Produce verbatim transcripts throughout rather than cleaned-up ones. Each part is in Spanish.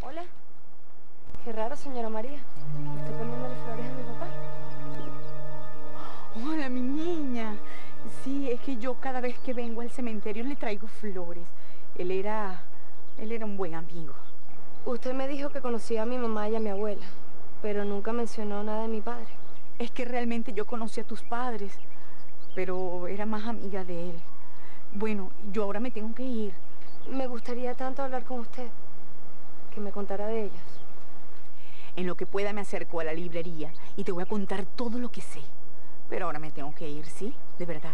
Hola. Qué raro, señora María. Estoy poniéndole flores a mi papá. Hola, mi niña. Sí, es que yo cada vez que vengo al cementerio le traigo flores. Él era... él era un buen amigo. Usted me dijo que conocía a mi mamá y a mi abuela, pero nunca mencionó nada de mi padre. Es que realmente yo conocí a tus padres, pero era más amiga de él. Bueno, yo ahora me tengo que ir. Me gustaría tanto hablar con usted, que me contara de ellos. En lo que pueda me acerco a la librería y te voy a contar todo lo que sé. Pero ahora me tengo que ir, ¿sí? De verdad.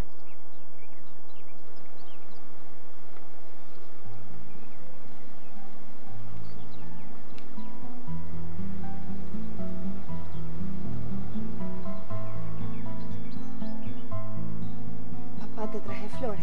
Papá, te traje flores.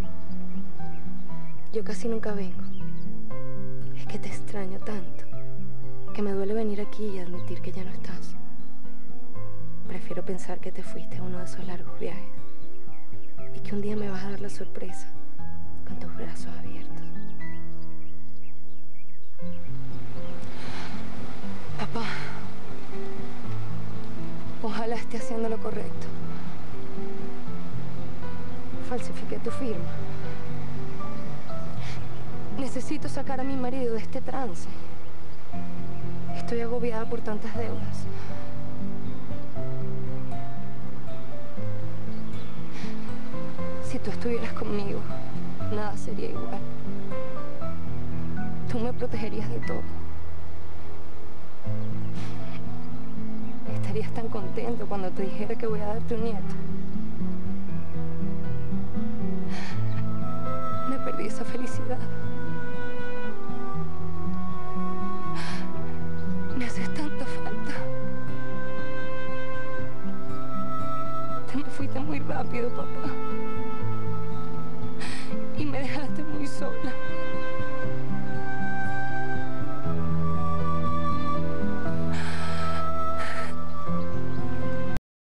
Yo casi nunca vengo. Es que te extraño tanto, que me duele venir aquí y admitir que ya no estás. Prefiero pensar que te fuiste a uno de esos largos viajes y que un día me vas a dar la sorpresa con tus brazos abiertos. Papá, ojalá esté haciendo lo correcto. Falsifiqué tu firma. Necesito sacar a mi marido de este trance. Estoy agobiada por tantas deudas. Si tú estuvieras conmigo, nada sería igual. Tú me protegerías de todo. Estarías tan contento cuando te dijera que voy a darte un nieto. Me perdí esa felicidad. Me haces tanta falta. Te me fuiste muy rápido, papá. Y me dejaste muy sola.